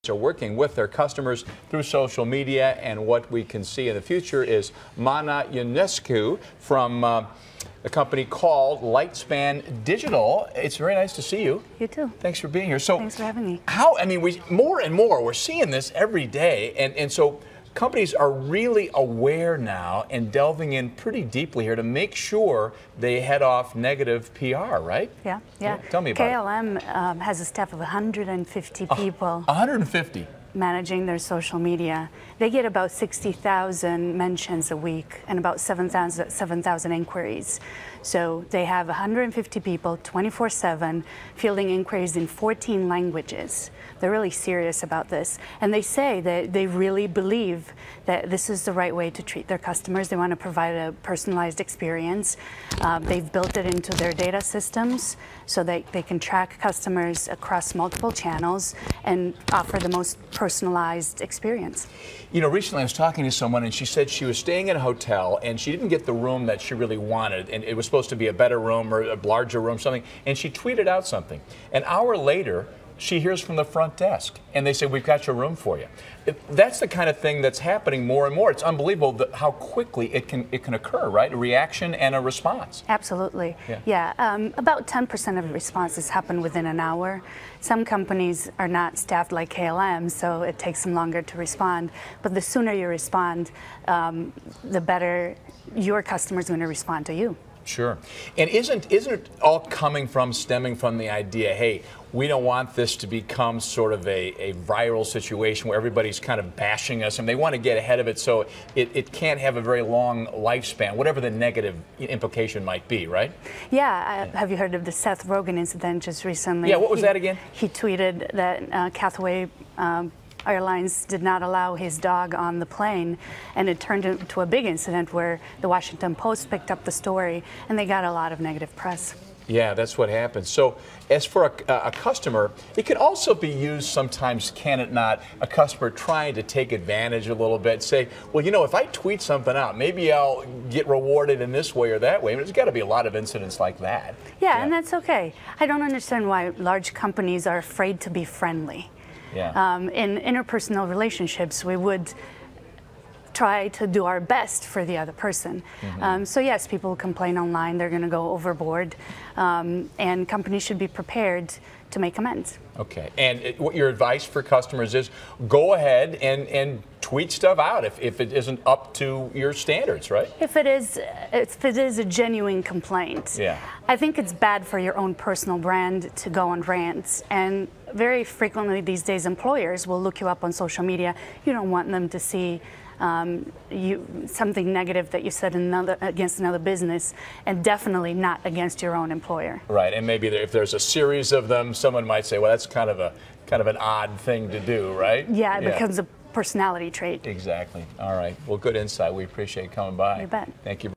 are working with their customers through social media, and what we can see in the future is Mana Ionescu from a company called Lightspan Digital. It's very nice to see you. You too. Thanks for being here. So, thanks for having me. More and more, we're seeing this every day, and so companies are really aware now and delving in pretty deeply here to make sure they head off negative PR, right? Yeah. Tell me about it. KLM has a staff of 150 people. 150? Managing their social media. They get about 60,000 mentions a week and about 7,000 inquiries. So they have 150 people 24/7 fielding inquiries in 14 languages. They're really serious about this. And they say that they really believe that this is the right way to treat their customers. They want to provide a personalized experience. They've built it into their data systems so that they can track customers across multiple channels and offer the most personalized experience. You know, recently I was talking to someone and she said she was staying in a hotel and she didn't get the room that she really wanted, and it was supposed to be a better room or a larger room, something, and she tweeted out something. An hour later, she hears from the front desk and they say, "We've got your room for you." That's the kind of thing that's happening more and more. It's unbelievable how quickly it can occur, right? A reaction and a response. Absolutely. Yeah. About 10% of responses happen within an hour. Some companies are not staffed like KLM, so it takes them longer to respond. But the sooner you respond, the better your customer's going to respond to you. Sure. And isn't it all stemming from the idea, hey, we don't want this to become sort of a viral situation where everybody's kind of bashing us, and they want to get ahead of it so it can't have a very long lifespan, whatever the negative implication might be, right? Yeah. Have you heard of the Seth Rogen incident just recently? Yeah, what was that again? He tweeted that Cathay Airlines did not allow his dog on the plane, and it turned into a big incident where the Washington Post picked up the story and they got a lot of negative press. Yeah, that's what happens. So as for a customer, it can also be used sometimes, can it not, a customer trying to take advantage a little bit, say, well, you know, if I tweet something out, maybe I'll get rewarded in this way or that way. There's got to be a lot of incidents like that. Yeah, and that's okay. I don't understand why large companies are afraid to be friendly. Yeah. In interpersonal relationships, we would try to do our best for the other person. So yes, people complain online, they're going to go overboard, and companies should be prepared to make amends. Okay, and what your advice for customers is, go ahead and tweet stuff out if it isn't up to your standards, right? If it is a genuine complaint. Yeah. I think it's bad for your own personal brand to go on rants, and very frequently these days employers will look you up on social media. You don't want them to see something negative that you said against another business, and definitely not against your own employer. Right, and maybe if there's a series of them, someone might say, well, that's kind of an odd thing to do, right? Yeah, it becomes a personality trait. Exactly. All right. Well, good insight. We appreciate you coming by. You bet. Thank you.